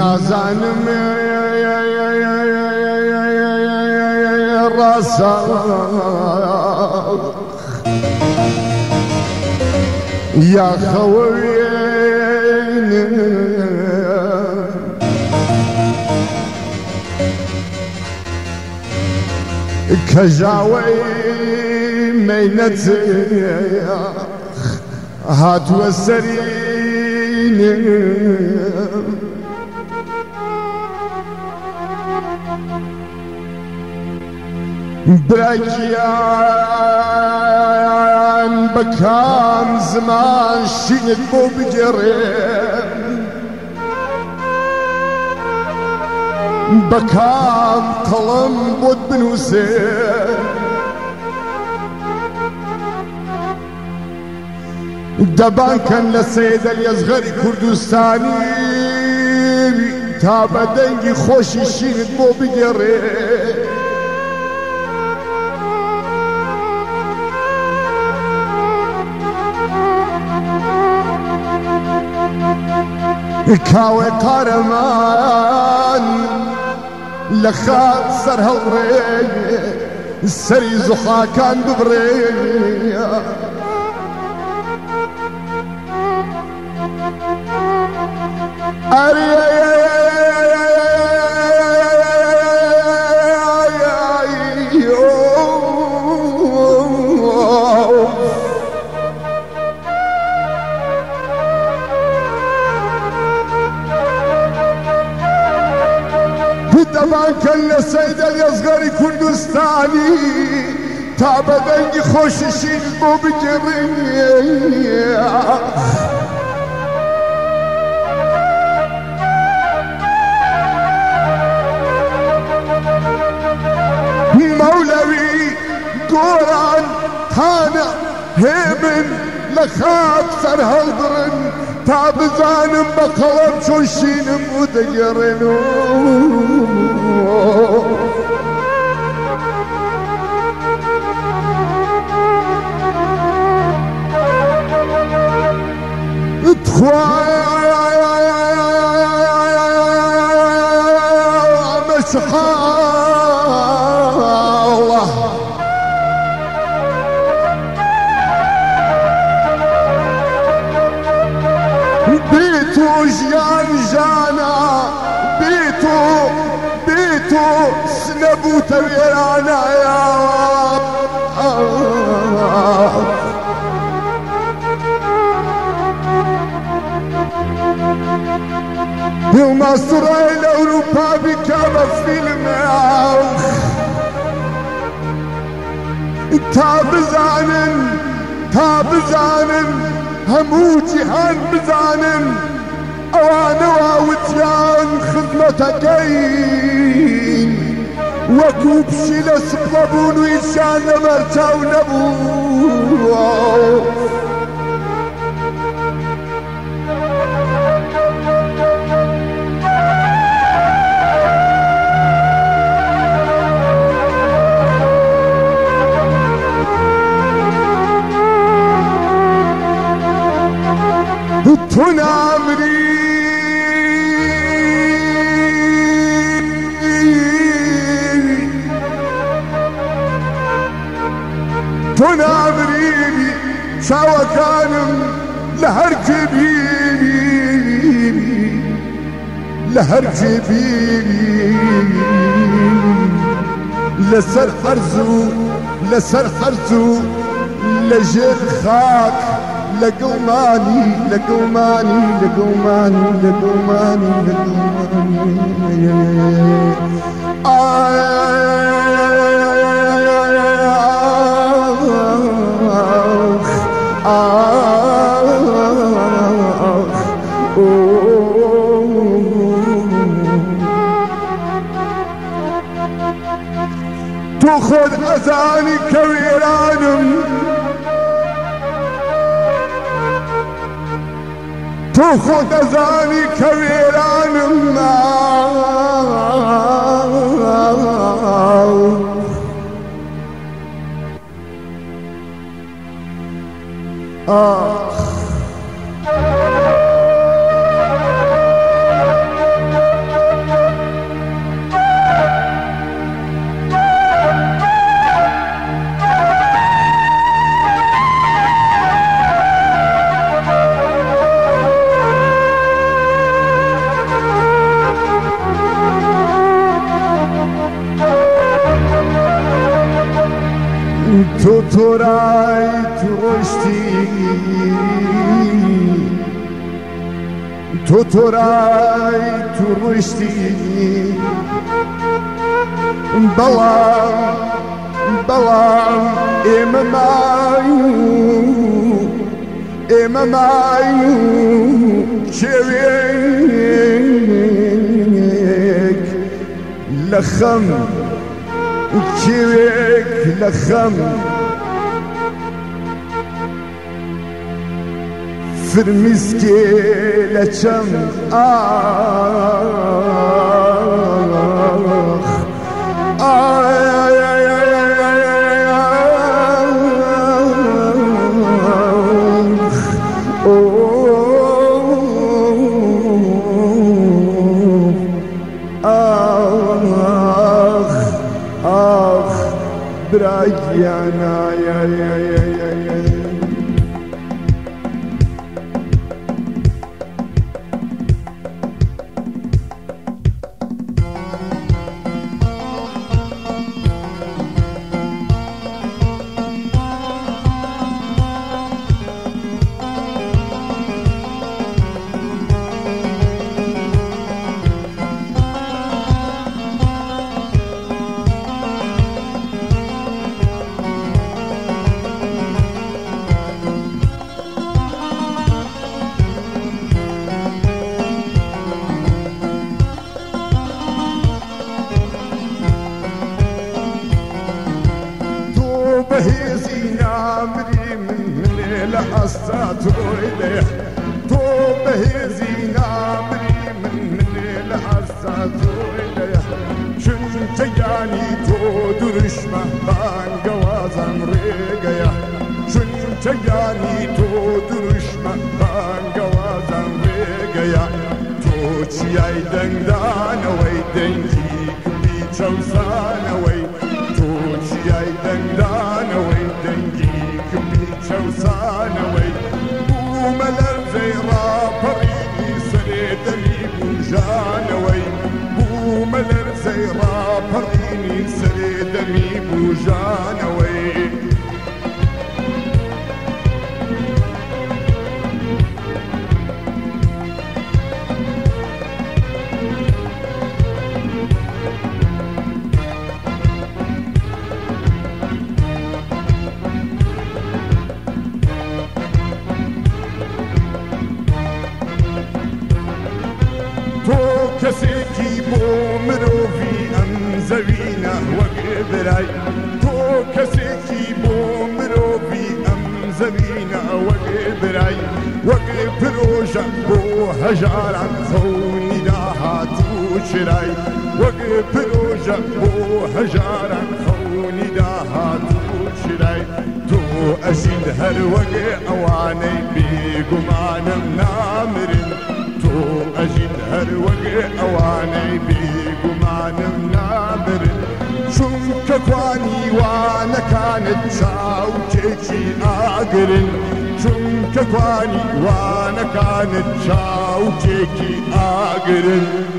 نازانم راسا يا خوين كجاوي مينتي هات وسرين براكيان بكام زمان شينت بو بجرين بكام قلم بود بنوسين دبان كان لسيد اليزغري كردستاني تابا دنجي خوشي شينت بو بجرين كاوي قارمان لخات سر هالري السري زخا كان ببري دبان كان لسيد اليزغري كردستاني تابا دنجي خوششين بو بجري مولوي قوران تانا هيبن لخاب سر هالبرن تابزانم بقلب شوشينم ودجرنو الله بيتو جيان جانا بيتو سنبو تبيرانا يا يوم اسرائيل اوروبا بكابا فيلم تابزانن همو جهان بزانن اوانا واوتيان خدمتكين وكوب شيل سبلبون ويشان مرتاو نبو تنامري شاوة كانم لهر جبيني لسر حرزو لجيل خاك لقوماني تاخذ اذاني كويرانم تاخذ اذاني كويرانم توتوراي تروشتي توتوراي تروشتي بلام بلام إمامايو شويك لخم شويك لخم فرمسكي لچم برايانا يا بهزي نامري من الأسرات وإليه تو بهزي نامري من الأسرات وإليه شنت يعني تو درش مهبان قوازن ريقيا شنت يعني تو درش مهبان قوازن ريقيا تو تشياي دندان ويدنجيك بيتشوسان وي تو تشياي دندان ويدنجيك بيتشوسان وي بوملر زي رابريني سريدني بوجان وي بوملر زي رابريني سريدني بوجان وي كسيكي بومروفي أمزوينا وقبراي تو كسيكي بومروفي أمزوينا وقبراي وقبروجا بو هجارا خوني داهاتو شراي وقبروجا بو هجارا خوني داهاتو شراي تو أجد هر وقع أواني بيقمان نامرين تو أجد هر وقع أواني بيقمان نامرين شنك كواني وانا كانت شاوتيكي آقرين شنك كواني وانا كانت شاوتيكي آقرين